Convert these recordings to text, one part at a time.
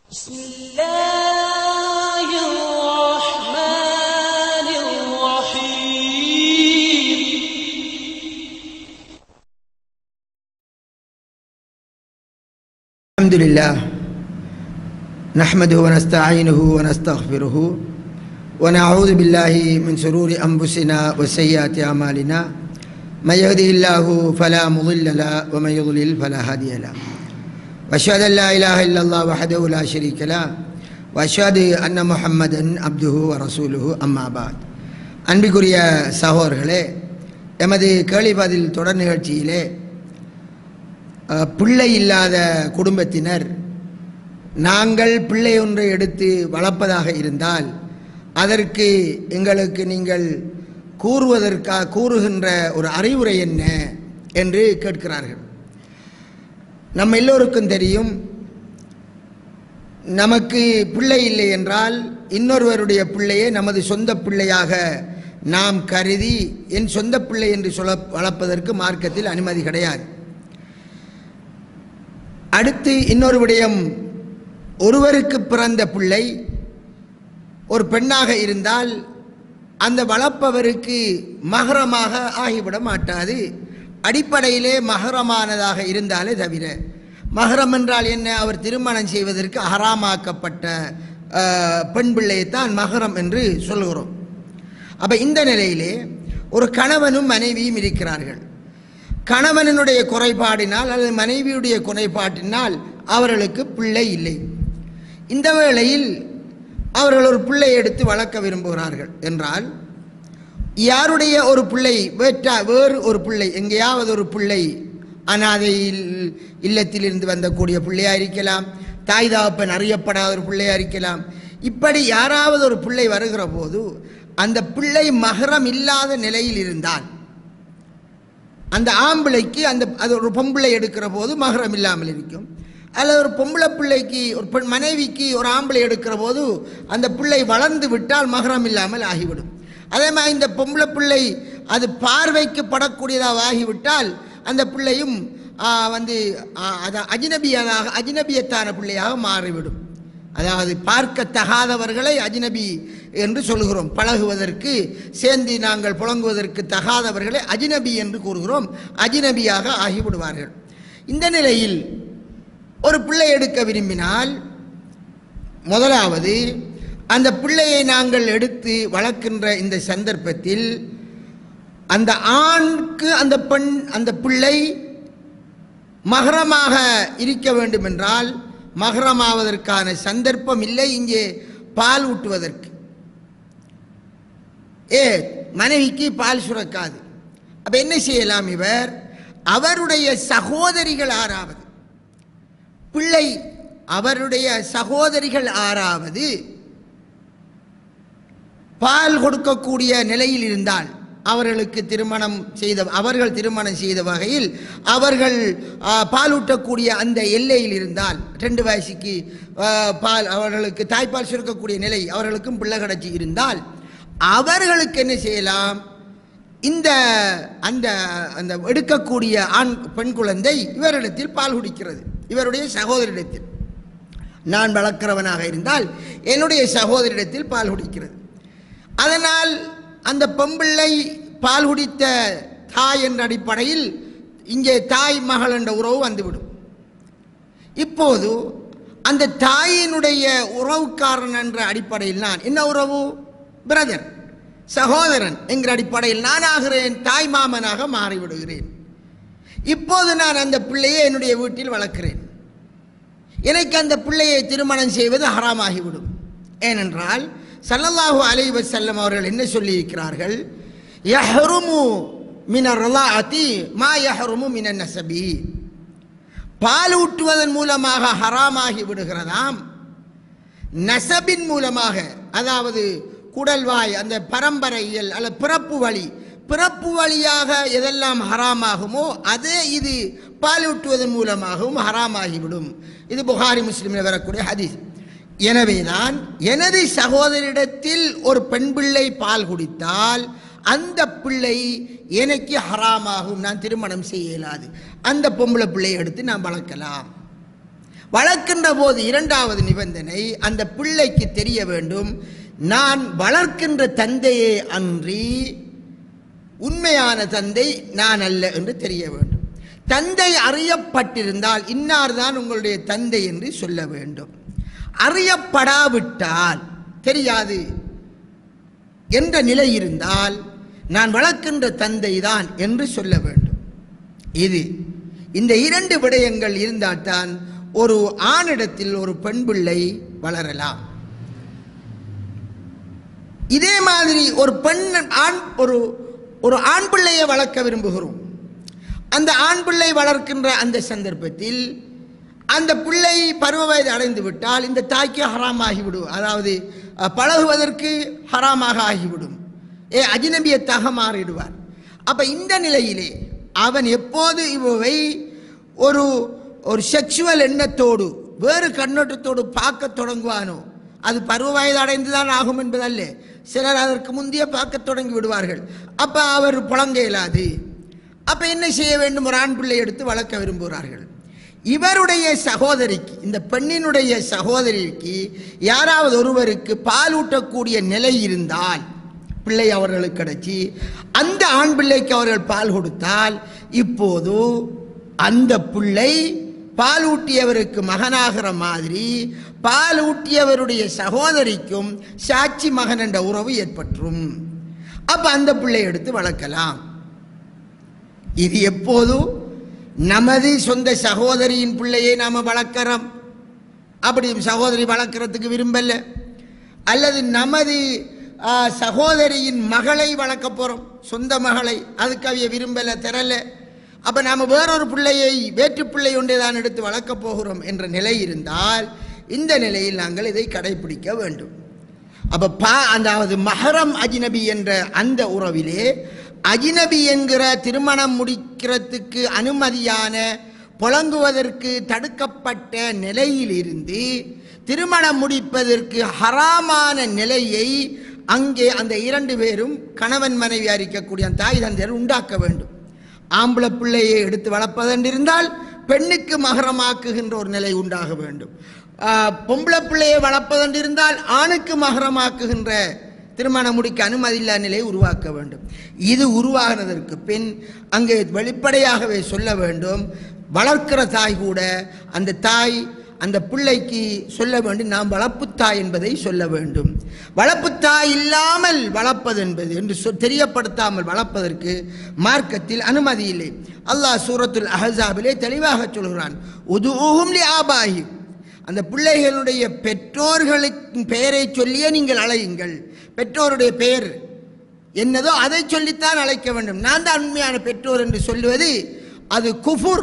بسم الله الرحمن الرحيم الحمد لله نحمده ونستعينه ونستغفره ونعوذ بالله من شرور أنفسنا وسيئات أعمالنا من يهده الله فلا مضل له ومن يضلل فلا هادي له وأشهد أن لا إله إلا الله وحده لا شريك له وأشهد أن محمدا عبده ورسوله أما بعد அன்பிற்குரிய சகோதரர்களே, எமது கேள்விப்பதில் தொடர் நிகழ்ச்சியிலே பிள்ளை இல்லாத குடும்பத்தினர் நாங்கள் பிள்ளை ஒன்றை எடுத்து வளர்ப்பதாக இருந்தால் அதற்கு எங்களுக்கு நீங்கள் கூறுகின்ற ஒரு அறிவுரை என்ன என்று கேட்கிறார்கள். நம்ம எல்லோருக்கும் தெரியும், நமக்கு பிள்ளை இல்லை என்றால் இன்னொருவருடைய பிள்ளையை நமது சொந்த பிள்ளையாக நாம் கருதி என் சொந்த பிள்ளை என்று வளர்ப்பதற்கு மார்க்கத்தில் அனுமதி கிடையாது. அடுத்து இன்னொரு விடயம், ஒருவருக்கு பிறந்த பிள்ளை ஒரு பெண்ணாக இருந்தால் அந்த வளர்ப்பவருக்கு மஹரமாக ஆகிவிட மாட்டாது. அடிப்படையிலே மஹரமானதாக இருந்தாலே தவிர, மஹரம் என்றால் என்ன? அவர் திருமணம் செய்வதற்கு ஹராமாக்கப்பட்ட பெண் பிள்ளையைத்தான் மஹரம் என்று சொல்கிறோம். அப்போ இந்த நிலையிலே ஒரு கணவனும் மனைவியும் இருக்கிறார்கள். கணவனுடைய குறைபாடினால் அல்லது மனைவியுடைய குறைபாட்டினால் அவர்களுக்கு பிள்ளை இல்லை. இந்த வேளையில் அவர்கள் ஒரு பிள்ளை எடுத்து வளர்க்க விரும்புகிறார்கள் என்றால், யாருடைய ஒரு பிள்ளை வேறு ஒரு பிள்ளை, எங்கேயாவது ஒரு பிள்ளை அனாதை இல்லத்திலிருந்து வந்தக்கூடிய பிள்ளையாக இருக்கலாம், தாய் தகப்பன் அறியப்படாத ஒரு பிள்ளையாக இருக்கலாம். இப்படி யாராவது ஒரு பிள்ளை வருகிற போது அந்த பிள்ளை மஹரம் இல்லாத நிலையில் இருந்தால், அந்த ஆம்பிளைக்கு அது ஒரு பொம்பிளை எடுக்கிற போது மஹரம் இல்லாமல் இருக்கும். அல்லது ஒரு பொம்பளை பிள்ளைக்கு ஒரு மனைவிக்கு ஒரு ஆம்பளை எடுக்கிற போது அந்த பிள்ளை வளர்ந்து விட்டால் மஹரம் இல்லாமல் ஆகிவிடும். அதே மாதிரி இந்த பொம்பளை பிள்ளை அது பார்வைக்கு படக்கூடியதாக ஆகிவிட்டால் அந்த பிள்ளையும் அஜ்னபியத்தான பிள்ளையாக மாறிவிடும். அதாவது பார்க்கத்தகாதவர்களை அஜ்னபி என்று சொல்கிறோம். பழகுவதற்கு சேர்ந்து நாங்கள் புழங்குவதற்கு தகாதவர்களை அஜ்னபி என்று கூறுகிறோம். அஜ்னபியாக ஆகிவிடுவார்கள். இந்த நிலையில் ஒரு பிள்ளை எடுக்க விரும்பினால், முதலாவது அந்த பிள்ளையை நாங்கள் எடுத்து வளர்க்கின்ற இந்த சந்தர்ப்பத்தில் அந்த ஆணுக்கு அந்த பிள்ளை மஹரமாக இருக்க வேண்டும் என்றால் மஹரமாவதற்கான சந்தர்ப்பம் இல்லை. இங்கே பால் ஊட்டுவதற்கு மனைவிக்கு பால் சுரக்காது. அப்ப என்ன செய்யலாம்? இவர் அவருடைய சகோதரிகள் ஆறாவது பிள்ளை, அவருடைய சகோதரிகள் ஆறாவது பால் கொடுக்கக்கூடிய நிலையில் இருந்தால், அவர்கள் திருமணம் செய்த வகையில் அவர்கள் பாலூட்டக்கூடிய அந்த எல்லையில் இருந்தால், 2 வயசுக்கு பால் அவர்களுக்கு தாய்ப்பால் சுரக்கக்கூடிய நிலை அவர்களுக்கும் பிள்ளை கிடச்சி இருந்தால், அவர்களுக்கு என்ன செய்யலாம்? இந்த அந்த அந்த எடுக்கக்கூடிய பெண் குழந்தை இவரிடத்தில் பால் குடிக்கிறது. இவருடைய சகோதரிடத்தில், நான் வளர்க்கிறவனாக இருந்தால் என்னுடைய சகோதரிடத்தில் பால் குடிக்கிறது. அதனால் அந்த பெம்பிள்ளை பால் குடித்த தாய் என்ற அடிப்படையில் இங்கே தாய் மகள் என்ற உறவு வந்துவிடும். இப்போது அந்த தாயினுடைய உறவுக்காரன் என்ற அடிப்படையில் நான் என்ன உறவு? பிரதர், சகோதரன் என்கிற அடிப்படையில் நான் ஆகிறேன், தாய் மாமனாக மாறிவிடுகிறேன். இப்போது நான் அந்த பிள்ளையை என்னுடைய வீட்டில் வளர்க்கிறேன். எனக்கு அந்த பிள்ளையை திருமணம் செய்வது ஹராமாகிவிடும். ஏனென்றால் ஸல்லல்லாஹு அலைஹி வஸல்லம் அவர்கள் என்ன சொல்லியிருக்கிறார்கள்? யஹ்ருமு மினர் ரலாஅதி மா யஹ்ருமு மினன் நஸபி. பால் ஊட்டுவதன் மூலமாக ஹராமாகி விடுகிறதாம், நஸபின் மூலமாக, அதாவது குடல்வாய், அந்த பரம்பரையில் அல்ல பிறப்பு வழியாக எதெல்லாம் ஹராமாகுமோ அதே இது பாலூட்டுவதன் மூலமாகவும் ஹராமாகிவிடும். இது புகாரி முஸ்லிமில் வரக்கூடிய ஹதீஸ். எனவேதான் எனது சகோதரிடத்தில் ஒரு பெண் பிள்ளை பால் குடித்தால் அந்த பிள்ளை எனக்கு ஹராமாகும், நான் திருமணம் செய்ய இயலாது. அந்த பொம்பளை பிள்ளையை எடுத்து நான் வளர்க்கலாம். வளர்க்கின்ற போது இரண்டாவது நிபந்தனை, அந்த பிள்ளைக்கு தெரிய வேண்டும், நான் வளர்க்கின்ற தந்தையே அன்றி உண்மையான தந்தை நான் அல்ல என்று தெரிய வேண்டும். தந்தை அறியப்பட்டிருந்தால் இன்னார் தான் உங்களுடைய தந்தை என்று சொல்ல வேண்டும். அறியப்படாவிட்டால், தெரியாது என்ற நிலை இருந்தால் நான் வளர்க்கின்ற தந்தை தான் என்று சொல்ல வேண்டும். இந்த இரண்டு விடயங்கள் இருந்தால்தான் ஒரு ஆணிடத்தில் ஒரு பெண் பிள்ளை வளரலாம். இதே மாதிரி ஒரு ஆண் பிள்ளையை வளர்க்க விரும்புகிறோம். அந்த ஆண் பிள்ளை வளர்க்கின்ற அந்த சந்தர்ப்பத்தில் அந்த பிள்ளை பருவ வயது அடைந்து விட்டால் இந்த தாய்க்கு ஹராமாகிவிடும், அதாவது பழகுவதற்கு ஹராமாக ஆகிவிடும், அஜ்னபியத்தாக மாறிடுவார். அப்ப இந்த நிலையிலே அவன் எப்போது இவை ஒரு செக்ஷுவல் எண்ணத்தோடு வேறு கண்ணோட்டத்தோடு பார்க்க தொடங்குவானோ, அது பருவ வயது அடைந்துதான் ஆகும் என்பதல்ல. சிலர் அதற்கு முந்தைய பார்க்க தொடங்கி விடுவார்கள். அப்ப அவர் புழங்க இயலாது. அப்ப என்ன செய்ய வேண்டும்? ஒரு ஆண் பிள்ளை எடுத்து வளர்க்க விரும்புகிறார்கள். இவருடைய சகோதரிக்கு, இந்த பெண்ணினுடைய சகோதரிக்கு யாராவது ஒருவருக்கு பால் ஊட்டக்கூடிய நிலை இருந்தால், பிள்ளை அவர்களுக்கு கிடைச்சி அந்த ஆண் பிள்ளைக்கு அவர்கள் பால் கொடுத்தால், இப்போது அந்த பிள்ளை பால் ஊட்டியவருக்கு மகனாகிற மாதிரி பால் ஊட்டியவருடைய சகோதரிக்கும் சாட்சி மகன் என்ற உறவு ஏற்பற்றும். அப்ப அந்த பிள்ளை எடுத்து வளர்க்கலாம். இது எப்போது நமது சொந்த சகோதரியின் பிள்ளையை நாம வளர்க்கிறோம், அப்படி சகோதரி வளர்க்கறதுக்கு விரும்பல, அல்லது நமது சகோதரியின் மகளை வளர்க்க போறோம், சொந்த மகளை, அதுக்கு அவைய விரும்பல தரல, அப்ப நாம வேறொரு பிள்ளையை வேற்று பிள்ளை ஒன்றை தான் எடுத்து வளர்க்க போகிறோம் என்ற நிலை இருந்தால், இந்த நிலையில் நாங்கள் இதை கடைபிடிக்க வேண்டும். அப்ப அதாவது மஹரம் அஜ்னபி என்ற அந்த உறவிலே அஜ்னபி என்கிற திருமணம் முடிக்கிறதுக்கு அனுமதியான புழங்குவதற்கு தடுக்கப்பட்ட நிலையிலிருந்து திருமணம் முடிப்பதற்கு ஹராமான நிலையை அங்கே அந்த இரண்டு பேரும் கணவன் மனைவி அறிக்கக்கூடிய தாய் தந்தையர் உண்டாக்க வேண்டும். ஆம்பளை பிள்ளையை எடுத்து வளர்ப்பதென்றிருந்தால் பெண்ணுக்கு மகரமாக்குகின்ற ஒரு நிலை உண்டாக வேண்டும். பொம்பளை பிள்ளையை வளர்ப்பதென்றிருந்தால் ஆணுக்கு மகரமாக்குகின்ற திருமணம் முடிக்க அனுமதி இல்லா நிலையை உருவாக்க வேண்டும். இது உருவாகினதற்கு பின் அங்கே வெளிப்படையாகவே சொல்ல வேண்டும், வளர்க்கிற தாய் கூட அந்த தாய் அந்த பிள்ளைக்கு சொல்ல வேண்டும், நாம் வளர்ப்புத்தாய் என்பதை சொல்ல வேண்டும். வளர்ப்புத்தாய் இல்லாமல் வளர்ப்பது என்பது என்று தெரியப்படுத்தாமல் வளர்ப்பதற்கு மார்க்கத்தில் அனுமதி இல்லை. அல்லாஹ் சூரத்துல் அஹ்ஸாபிலே தெளிவாக சொல்கிறான், உதுஊஹும் லிஆபாஹி, அந்த பிள்ளைகளுடைய பெற்றோர்களின் பெயரை சொல்லியே நீங்கள் அழையுங்கள். பெற்றோருடைய பெயர் என்னதோ அதை சொல்லித்தான் அழைக்க வேண்டும். நான் தான் உண்மையான பெற்றோர் என்று சொல்லுவது அது குஃபுர்,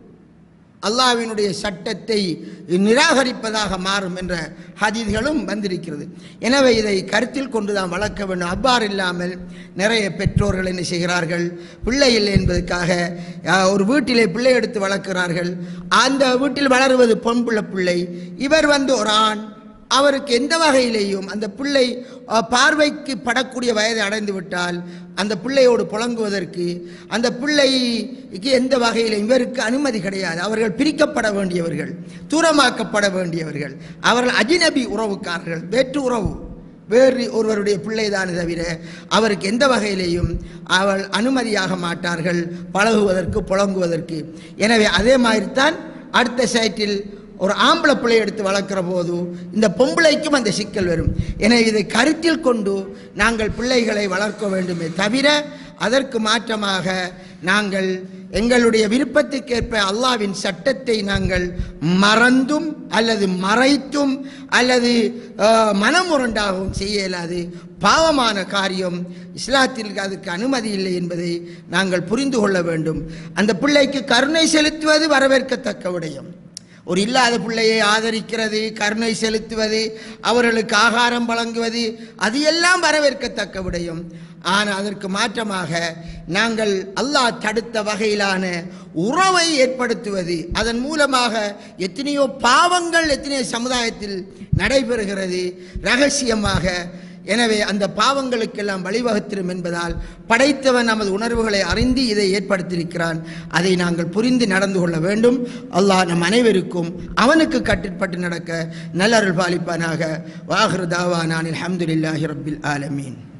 அல்லாஹ்வினுடைய சட்டத்தை நிராகரிப்பதாக மாறும் என்ற ஹதீஸ்களும் வந்திருக்கிறது. எனவே இதை கருத்தில் கொண்டுதான் வளர்க்க வேண்டும். அவ்வாறு இல்லாமல் நிறைய பெற்றோர்கள் என்ன செய்கிறார்கள், பிள்ளை இல்லை என்பதற்காக ஒரு வீட்டிலே பிள்ளை எடுத்து வளர்க்கிறார்கள். அந்த வீட்டில் வளருவது பொன்புள்ள பிள்ளை, இவர் ஒரு ஆண், அவருக்கு எந்த வகையிலேயும் அந்த பிள்ளை பார்வைக்கு படக்கூடிய வயதை அடைந்து விட்டால் அந்த பிள்ளையோடு புழங்குவதற்கு அந்த பிள்ளைக்கு எந்த வகையிலும் இவருக்கு அனுமதி கிடையாது. அவர்கள் பிரிக்கப்பட வேண்டியவர்கள், தூரமாக்கப்பட வேண்டியவர்கள், அவர்கள் அஜ்னபி உறவுக்காரர்கள், வேற்று உறவு, வேறு ஒருவருடைய பிள்ளைதானே தவிர அவருக்கு எந்த வகையிலேயும் அவள் அனுமதியாக மாட்டார்கள் பழகுவதற்கு புழங்குவதற்கு. எனவே அதே மாதிரி தான் அடுத்த சைட்டில் ஒரு ஆம்பளை பிள்ளை எடுத்து வளர்க்கிற போது இந்த பொம்பளைக்கும் அந்த சிக்கல் வரும். எனவே இதை கருத்தில் கொண்டு நாங்கள் பிள்ளைகளை வளர்க்க வேண்டுமே தவிர அதற்கு மாற்றமாக நாங்கள் எங்களுடைய விருப்பத்துக்கேற்ப அல்லாஹ்வின் சட்டத்தை நாங்கள் மறந்தும் அல்லது மறைத்தும் அல்லது மனமுரண்டாகவும் செய்ய இயலாது. பாவமான காரியம், இஸ்லாத்தில் அதுக்கு அனுமதி இல்லை என்பதை நாங்கள் புரிந்து கொள்ள வேண்டும். அந்த பிள்ளைக்கு கருணை செலுத்துவது வரவேற்கத்தக்க விடயம். ஒரு இல்லாத பிள்ளையை ஆதரிக்கிறது, கருணை செலுத்துவது, அவர்களுக்கு ஆகாரம் வழங்குவது, அது எல்லாம் வரவேற்கத்தக்க விடயம். ஆனால் அதற்கு மாற்றமாக நாங்கள் அல்லாஹ் தடுத்த வகையிலான உறவை ஏற்படுத்துவது, அதன் மூலமாக எத்தனையோ பாவங்கள் எத்தனையோ சமுதாயத்தில் நடைபெறுகிறது. ரகசியமாக எனவே அந்த பாவங்களுக்கெல்லாம் வழிவகுத்திரும் என்பதால் படைத்தவன் நமது உணர்வுகளை அறிந்து இதை ஏற்படுத்தியிருக்கிறான். அதை நாங்கள் புரிந்து நடந்து கொள்ள வேண்டும். அல்லாஹ் நம் அனைவருக்கும் அவனுக்கு கட்டுப்பட்டு நடக்க நல்லருள் பாலிப்பானாக. வாஹிரு தாவானான் அல்ஹம்துலில்லாஹி ரப்பில் ஆலமீன்.